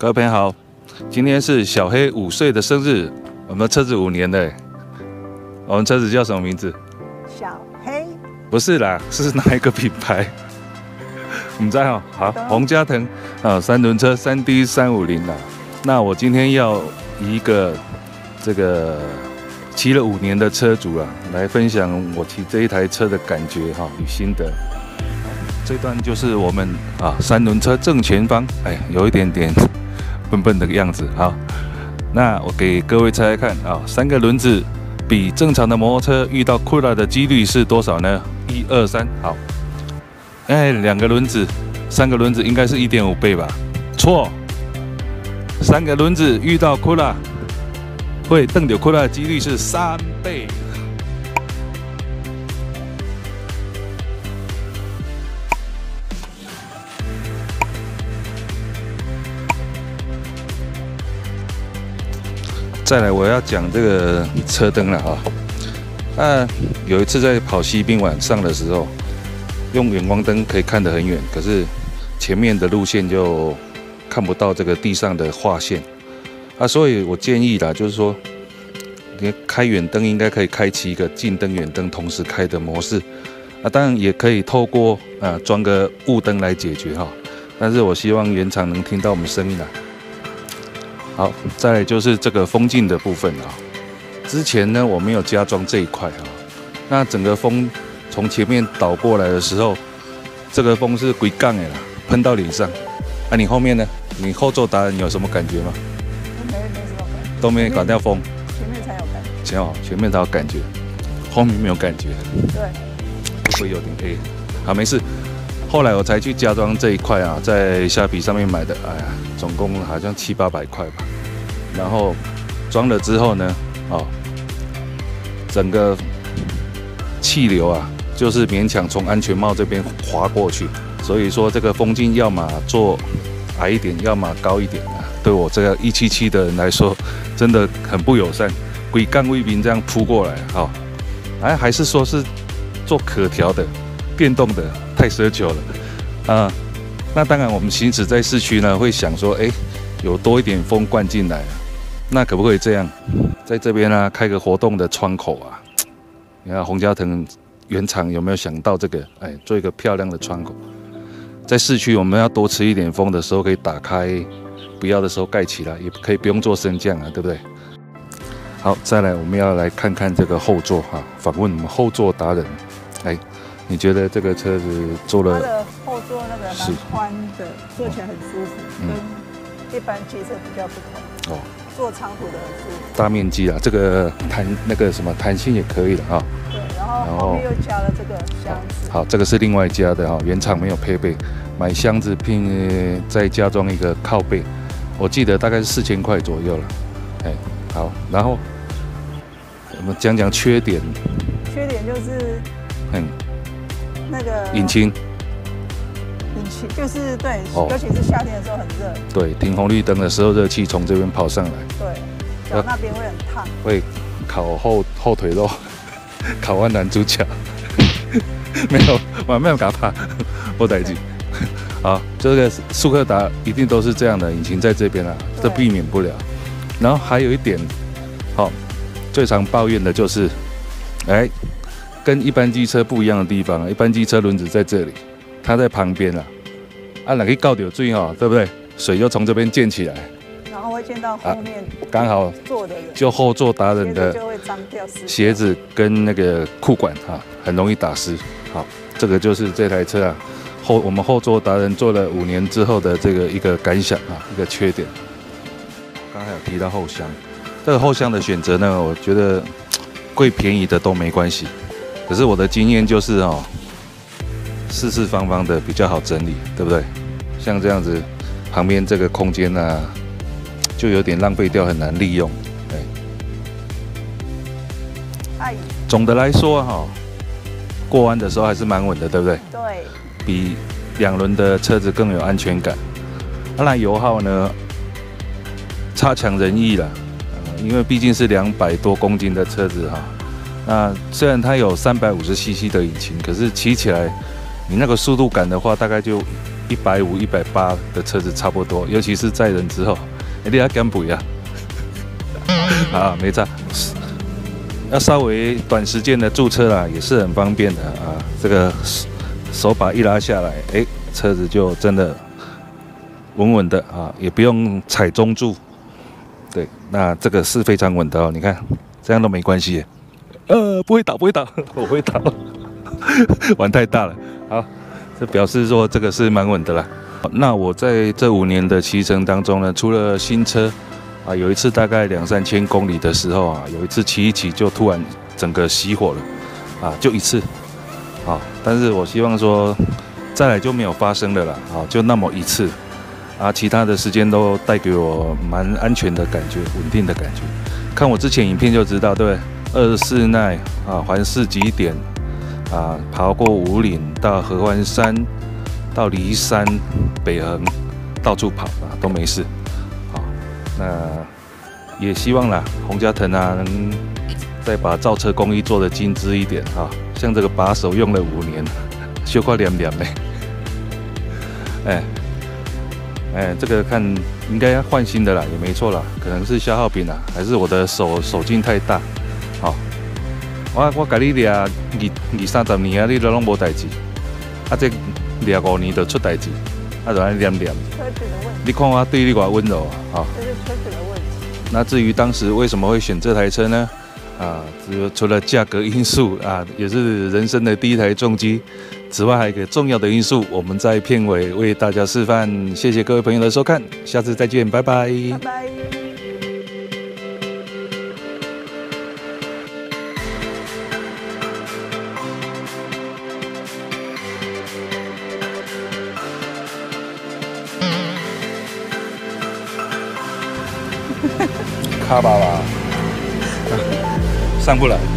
各位朋友好，今天是小黑5岁的生日，我们车子5年了。我们车子叫什么名字？ 小黑？不是啦，是哪一个品牌？我们在哈，好，洪嘉腾三轮车3D 350啦。那我今天要以一个这个骑了5年的车主啊，来分享我骑这一台车的感觉哈与心得。这段就是我们3轮车正前方，有一点点笨笨的样子。好，那我给各位猜猜看3个轮子比正常的摩托车遇到困难的几率是多少呢？1、2、3，好。2个轮子，3个轮子应该是1.5倍吧？错，3个轮子遇到困难会蹬到困难的几率是3倍。再来，我要讲这个车灯了有一次在跑西滨晚上的时候，用远光灯可以看得很远，可是前面的路线就看不到这个地上的画线所以我建议啦，就是说，你开远灯应该可以开启一个近灯、远灯同时开的模式当然也可以透过装个雾灯来解决但是我希望原厂能听到我们声音好，再来就是这个风镜的部分之前呢我没有加装这一块那整个风从前面倒过来的时候，这个风是鬼杠的啦，喷到脸上你后面呢？你后座达人有什么感觉吗？ 没什么感觉， 都没感到风， 前面才有感觉， 前面才有感觉，后面没有感觉。 对， 会不会有点黑？好，没事。后来我才去加装这一块在虾皮上面买的，总共好像700、800块吧。然后装了之后呢，整个气流就是勉强从安全帽这边滑过去，所以说这个风镜要么做矮一点，要么高一点对我这个177的人来说，真的很不友善。鬼杠卫兵这样扑过来，还是说是做可调的、电动的，太奢求了那当然，我们行驶在市区呢，会想说，有多一点风灌进来那可不可以这样，在这边开个活动的窗口你看洪嘉腾原厂有没有想到这个？做一个漂亮的窗口，在市区我们要多吃一点风的时候可以打开，不要的时候盖起来，也可以不用做升降对不对？好，再来我们要来看看这个后座访问我们后座达人。你觉得这个车子坐了？ 它的后座那个蛮宽的，坐起来很舒服，跟一般汽车比较不同。坐长途的很舒服。 大面积这个弹性也可以的对，然后后面又加了这个箱子。好， 这个是另外加的原厂没有配备，买箱子并再加装一个靠背，我记得大概是4000块左右了。好，然后我们讲讲缺点。 缺点就是那个引擎就是对，尤其是夏天的时候很热。对， 停红绿灯的时候，热气从这边跑上来。 对，脚那边会很烫， 会烤后腿肉，烤完男主角。没有，我没有给他怕，不带劲。好，这个速克达一定都是这样的，引擎在这边这避免不了。然后还有一点，最常抱怨的就是，跟一般机车不一样的地方一般机车轮子在这里，它在旁边哪个搞到水对不对？水就从这边溅起来， 然后会溅到后面， 刚好坐的人， 就后座达人的就会脏掉， 鞋子跟那个裤管很容易打湿。好，这个就是这台车我们后座达人做了5年之后的这个一个感想一个缺点。刚才有提到后箱，这个后箱的选择呢，我觉得贵便宜的都没关系。可是我的经验就是四四方方的比较好整理，对不对？像这样子，旁边这个空间就有点浪费掉，很难利用。总的来说过弯的时候还是蛮稳的，对不对？ 对。 比2轮的车子更有安全感。那油耗呢，差强人意了，因为毕竟是200多公斤的车子那虽然它有350cc 的引擎，可是骑起来你那个速度感的话，大概就 150、180的车子差不多，尤其是载人之后，你要减肥啊，啊，没差。要稍微短时间的驻车啦，也是很方便的啊。这个手把一拉下来，哎，车子就真的稳稳的啊，也不用踩中柱。对，那这个是非常稳的哦。你看，这样都没关系。不会倒，不会倒，我会倒，玩太大了。好，这表示说这个是蛮稳的啦。那我在这5年的骑乘当中呢，除了新车。啊，有一次大概2、3千公里的时候啊，有一次骑一骑就突然整个熄火了，啊，就一次，啊，但是我希望说再来就没有发生了啦，啊，就那么一次，啊，其他的时间都带给我蛮安全的感觉，稳定的感觉。看我之前影片就知道，对不对？24耐啊，环4极点啊，爬过武岭到合欢山，到梨山、北横，到处跑啊，都没事。那也希望啦，洪家腾啊，能再把造车工艺做得精致一点啊。像这个把手用了5年，修快凉凉嘞。这个看应该要换新的啦，也没错啦，可能是消耗品啦，还是我的手劲太大。好，我甲你抓20-30年啊，你都拢无代志，啊这抓5年就出代志，啊就安黏黏。 车子的问题。 你看我对你多温柔啊！好。 这是车子的问题。 那至于当时为什么会选这台车呢？啊，除了价格因素啊，也是人生的第一台重机。此外，还有一个重要的因素，我们在片尾为大家示范。谢谢各位朋友的收看，下次再见，拜拜。 拜拜。 卡巴吧，上不来。